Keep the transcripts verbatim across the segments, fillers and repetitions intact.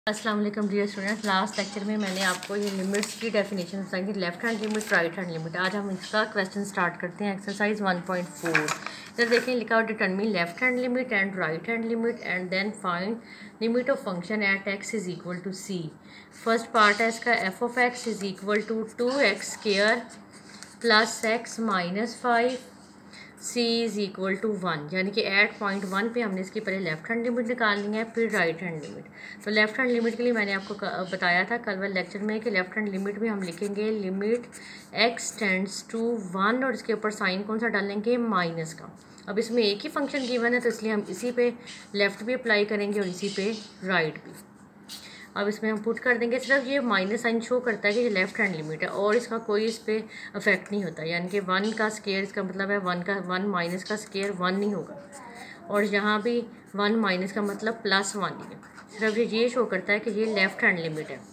अस्सलाम वालेकुम dear students. Last lecture में मैंने आपको ये लिमिट्स की डेफिनेशन बताई थी, left hand limit, right hand limit. आज हम इसका क्वेश्चन स्टार्ट करते हैं। Exercise one point four. इधर देखें लिखा हुआ determine left hand limit and right hand limit and then find limit of function at x is equal to c. First part है इसका, f of x is equal to two x square plus x minus five c is equal to one, यानी कि eight point one पे हमने इसकी पहले left hand limit निकालनी है, फिर राइट हैंड लिमिट। तो लेफ्ट हैंड लिमिट के लिए मैंने आपको बताया था कल वाले लेक्चर में कि लेफ्ट हैंड लिमिट में हम लिखेंगे limit x tends to one और इसके ऊपर साइन कौन सा डालेंगे, माइनस का। अब इसमें एक ही फंक्शन गिवन है तो इसलिए हम इसी पे लेफ़्ट भी अप्लाई करेंगे और इसी पे राइट भी। अब इसमें हम पुट कर देंगे, सिर्फ ये माइनस साइन शो करता है कि ये लेफ्ट हैंड लिमिट है और इसका कोई इस पर अफेक्ट नहीं होता, यानी कि वन का स्केयर, इसका मतलब है वन का वन माइनस का स्केयर वन नहीं होगा और यहाँ भी वन माइनस का मतलब प्लस वन ही है। सिर्फ ये ये शो करता है कि ये लेफ्ट हैंड लिमिट है,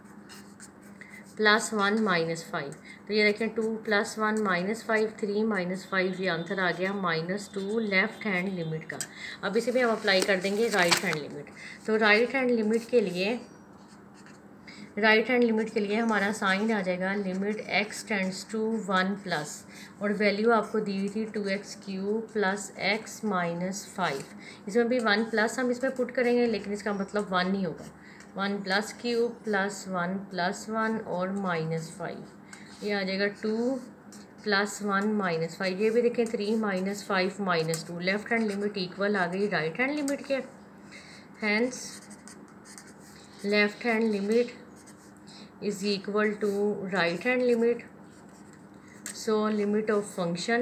प्लस वन माइनस फाइव। तो ये देखें two plus one minus five, three minus five, ये आंसर आ गया minus two left hand limit का। अब इसी पे हम अप्लाई कर देंगे राइट हैंड लिमिट। तो राइट हैंड लिमिट के लिए राइट हैंड लिमिट के लिए हमारा साइन आ जाएगा limit x tends to one plus और वैल्यू आपको दी हुई थी two x cube plus x minus five. इसमें भी वन प्लस हम इसमें पुट करेंगे लेकिन इसका मतलब वन नहीं होगा, one plus cube plus one plus one और माइनस फाइव, ये आ जाएगा two plus one minus five. ये भी देखें three minus five minus two, left hand limit equal आ गई राइट हैंड लिमिट के। Hence left hand limit is equal to right hand limit, so limit of function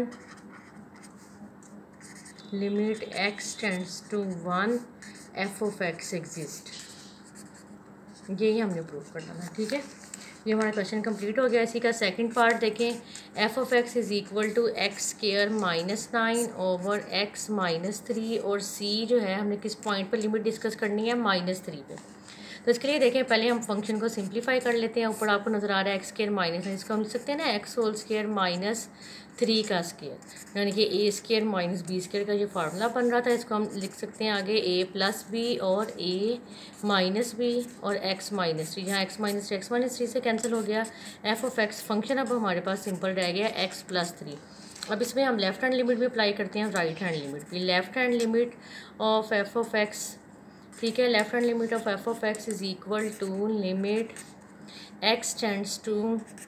limit x tends to one f of x exist। यही हमने prove करना है, ठीक है। ये हमारा क्वेश्चन कंप्लीट हो गया। इसी का सेकंड पार्ट देखें, f of x is equal to x square minus nine over x minus three और c जो है हमने किस पॉइंट पर लिमिट डिस्कस करनी है, माइनस थ्री पे। तो इसके लिए देखें पहले हम फंक्शन को सिंप्लीफाई कर लेते हैं। ऊपर आपको नज़र आ रहा है एक्स स्क्वायर माइनस है, इसको हम लिख सकते हैं ना x whole square minus three का स्क्वायर, यानी कि a square minus b square का जो फार्मूला बन रहा था इसको हम लिख सकते हैं आगे ए प्लस बी और ए माइनस बी और एक्स माइनस थ्री। यहाँ x minus three x minus three से कैंसिल हो गया। एफ ऑफ एक्स फंक्शन अब हमारे पास सिंपल रह गया एक्स प्लस थ्री। अब इसमें हम लेफ्ट हैंड लिमिट भी अप्लाई करते हैं, राइट हैंड लिमिट भी। Left hand limit of f of x, ठीक है, left hand limit of f of x is equal to limit x tends to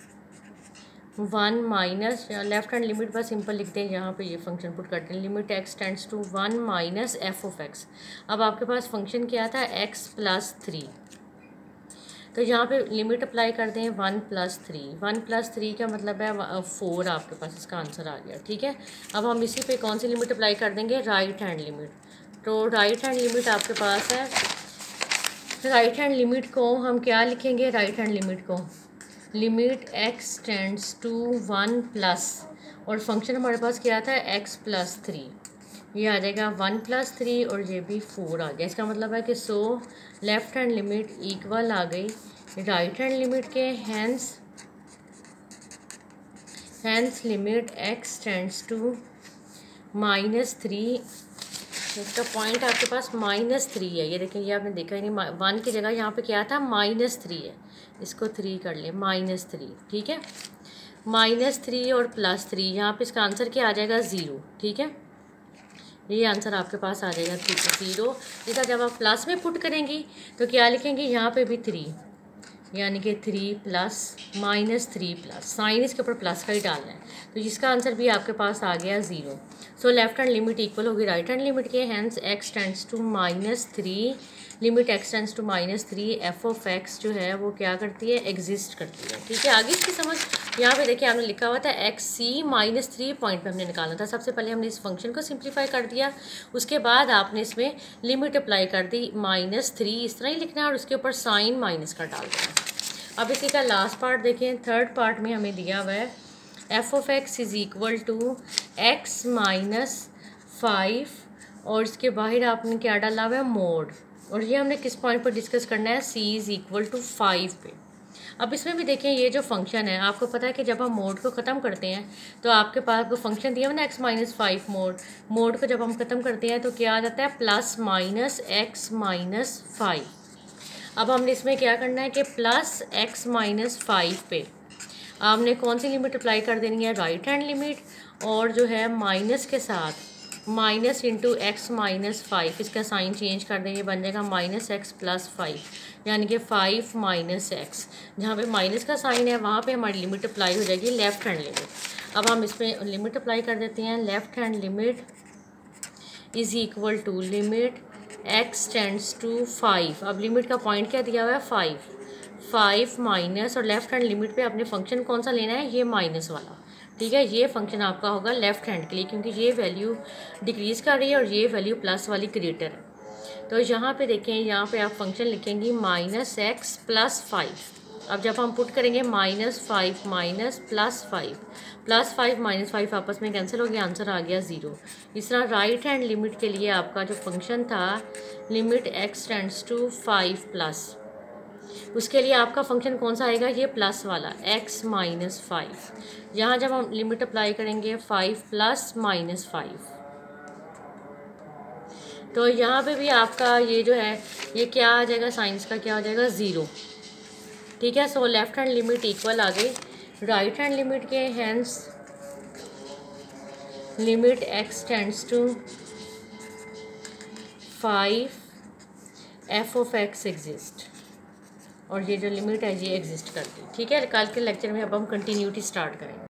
one minus, left hand limit बस simple लिखते हैं, यहाँ पे ये फंक्शन पुट करते हैं limit x tends to one minus f of x. अब आपके पास फंक्शन क्या था, एक्स प्लस थ्री, तो यहाँ पे लिमिट अप्लाई कर दें one plus three. One plus three का मतलब है फोर, आपके पास इसका आंसर आ गया, ठीक है। अब हम इसी पे कौन सी लिमिट अप्लाई कर देंगे, राइट हैंड लिमिट। तो राइट हैंड लिमिट आपके पास है, राइट हैंड लिमिट को हम क्या लिखेंगे, राइट हैंड लिमिट को limit x tends to one plus और फंक्शन हमारे पास क्या था, एक्स प्लस थ्री, ये आ जाएगा वन प्लस थ्री और ये भी फोर आ गया। इसका मतलब है कि so left hand limit equal आ गई राइट हैंड लिमिट के। Hence hence limit x tends to minus three, इसका पॉइंट आपके पास माइनस थ्री है, ये देखें, ये आपने देखा ही नहीं, वन की जगह यहाँ पे क्या था, माइनस थ्री है, इसको थ्री कर ले, माइनस थ्री, ठीक है। माइनस थ्री और प्लस थ्री, यहाँ पे इसका आंसर क्या आ जाएगा, ज़ीरो, ठीक है। ये आंसर आपके पास आ जाएगा थ्री ज़ीरो। इसका जब आप प्लस में पुट करेंगी तो क्या लिखेंगे, यहाँ पे भी थ्री, यानी कि three plus minus three plus, sign इसके ऊपर प्लस का ही डालना है, तो जिसका आंसर भी आपके पास आ गया zero. So left hand limit equal होगी राइट हैंड लिमिट के। Hence x tends to minus three, limit x tends to minus three, f of x जो है वो क्या करती है, एग्जिस्ट करती है, ठीक है। आगे इसकी समझ, यहाँ पे देखिए आपने लिखा हुआ था x c minus three point पर हमने निकालना था। सबसे पहले हमने इस फंक्शन को सिंप्लीफाई कर दिया, उसके बाद आपने इसमें लिमिट अप्लाई कर दी माइनस थ्री, इस तरह ही लिखना है और उसके ऊपर साइन माइनस का डाल देना। अब इसी का लास्ट पार्ट देखें, थर्ड पार्ट में हमें दिया हुआ है f of x is equal to x minus five और इसके बाहर आपने क्या डाला हुआ है, मोड, और ये हमने किस पॉइंट पर डिस्कस करना है, c is equal to five पे। अब इसमें भी देखें ये जो फंक्शन है, आपको पता है कि जब हम मोड को ख़त्म करते हैं तो आपके पास वो फंक्शन दिया हुआ ना x minus five mod, mod को जब हम ख़त्म करते हैं तो क्या आ जाता है, plus minus x minus five. अब हमने इसमें क्या करना है कि प्लस एक्स माइनस फाइव पे आपने कौन सी लिमिट अप्लाई कर देनी है, राइट हैंड लिमिट, और जो है माइनस के साथ minus into x minus five, इसका साइन चेंज कर देंगे, बन जाएगा माइनस एक्स प्लस फाइव, यानी कि फाइव माइनस एक्स। जहाँ पे माइनस का साइन है वहाँ पे हमारी लिमिट अप्लाई हो जाएगी लेफ़्ट हैंड लिमिट। अब हम इसमें लिमिट अप्लाई कर देते हैं, left hand limit is equal to limit x tends to five. अब लिमिट का पॉइंट क्या दिया हुआ है, फाइव, फाइव माइनस, और लेफ़्ट हैंड लिमिट पे आपने फंक्शन कौन सा लेना है, ये माइनस वाला, ठीक है। ये फंक्शन आपका होगा लेफ़्ट हैंड के लिए, क्योंकि ये वैल्यू डिक्रीज़ कर रही है और ये वैल्यू प्लस वाली ग्रेटर है। तो यहाँ पे देखें, यहाँ पे आप फंक्शन लिखेंगी माइनस एक्स प्लस फाइव। अब जब हम पुट करेंगे minus five minus plus five, plus five minus five आपस में कैंसिल हो गया, आंसर आ गया ज़ीरो। इस तरह राइट हैंड लिमिट के लिए आपका जो फंक्शन था limit x tends to five plus, उसके लिए आपका फंक्शन कौन सा आएगा, ये प्लस वाला x माइनस फाइव। यहाँ जब हम लिमिट अप्लाई करेंगे फाइव प्लस माइनस फाइव, तो यहाँ पे भी आपका ये जो है ये क्या आ जाएगा, साइंस का क्या आ जाएगा, ज़ीरो, ठीक है। So left hand limit equal आ गई राइट हैंड लिमिट के, hence limit x tends to five f of x exist, और ये जो लिमिट है ये एग्जिस्ट करती है, ठीक है। कल के लेक्चर में अब हम कंटिन्यूटी स्टार्ट करेंगे।